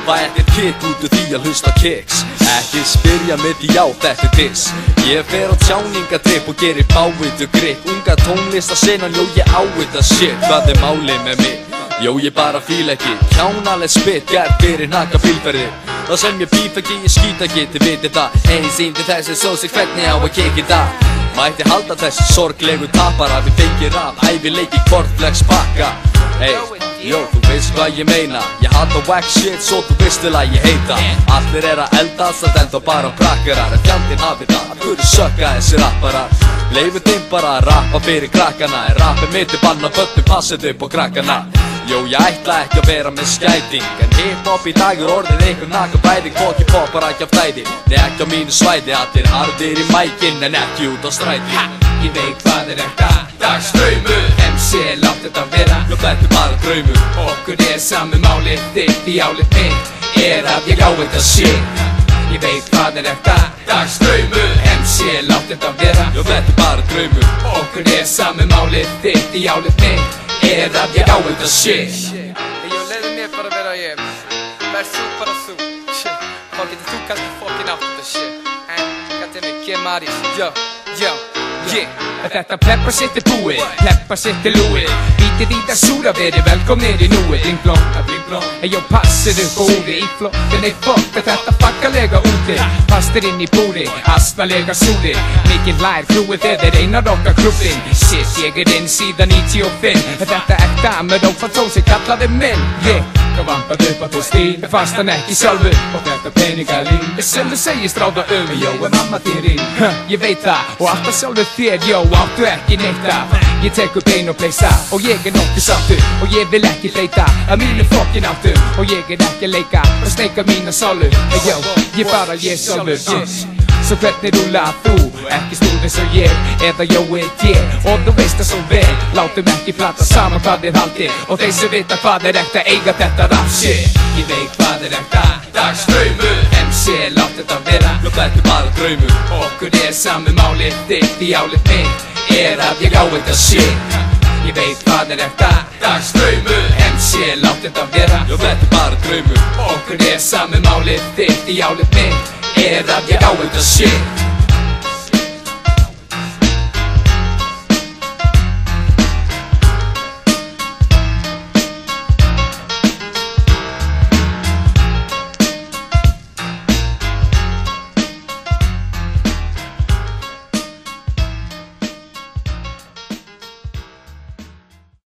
Fæ ekkert kick út úr því að hlusta kicks. Ekki spyrja mig því já, þetta er diss. Ég fer á tjáningadrip og gerir bávitu grip. Unga tónlistasenan, jó ég á þetta shit. Hvað er málið með mig? Jó ég bara fíla ekki kjánaleg spit, gerð fyrir hnakka bílferði. Það sem ég bíf ekki, ég skýt ekki, þið vitið það. Einu síndi þessi sósir hvernig á að kikki það. Mætti halda þessi sorglegu tapara. Við fengir rap, ævileiki, kortflex pakka. Hey, jó, þú veist hvað ég meina. Ég hata wack shit, svo þú veist vel að ég heita. Allir að eldast, það enda bara prakkarar. En fjandinn hafi það, að hverju sökka þessi rapparar. Leifum þeim bara að rappa fyrir krakkana. En rappið mitt er banna börnum, passið upp á krakkana. Jó, ég ætla ekki að vera með skæting. En hip-hop í dag er orðið einhver nakabæðing. Fokki pop bara ekki af flæði, nei ekki á mínu svæði. Allir harðir í mækinn en ekki út á stræti. Ég veit hvað er þetta dagstraumur. MC, látt þetta vera. Jó, þetta er bara draumur. Okkur er sami máli, þitt í álið mitt er að ég á þetta shit. Ég veit hvað er þetta dagstraumur. MC, látt þetta vera. Jó, þetta er bara draumur. Okkur er sami máli, þitt í álið mitt er að ég á þetta shit. Yo, leiðu mér bara vera ég. Verð þú bara þú. Þá getur þú kannski fokkin átt þetta shit. En, goddammit, get Maris. Yo, yo, yeah. Þetta peppa sitt er búið, peppa sitt er lúið. Bítið í það súra, verið velkomnir í núið. Bling-blong, bling-blong. Ejó, passið upp og úri í flokkin ei fokk. Þetta fakkalega úti, pastir inn í búri, astalega súri. Mikið lær, krúið þeir einar okkar krúfin. Shit, ég er inn síðan 95. Þetta ekta með ófantósi kallaði minn. Yeah, hvað vampað upp að þú stíl, fast hann ekki sjálfur. Og þetta peningalín sem þú segist ráða Jó, er mamma þér inn? Ég veit það, og alltaf sjálfur þér, jó, áttu ekki neitt af. Ég tek upp ein og pleysa, og ég er nokkuð sáttur. Og ég vil ekki breyta að mínu fokkin áttum. Og ég er ekki að leika og sneika mína sálu. Jó, ég bara ég sjálfur, yes. Svo hvernig rúlað þú, ekki stúð eins og ég, eða jóið ég. Og þú veist það svo vel, látum ekki plata saman hvað þið haldir. Og þeir sem vita hvað er ekta eiga þetta rap shit. Ég veit hvað er ekta dagstraumur. MC, látt þetta vera. Jó, þetta er bara draumur. Okkur er sami máli, þitt í álið mitt er að ég á þetta shit. Ég veit hvað er ekta dagstraumur. MC, látt þetta vera. Jó, þetta er bara draumur. Okkur er sami máli, þitt í álið mitt er að ég á þetta shit.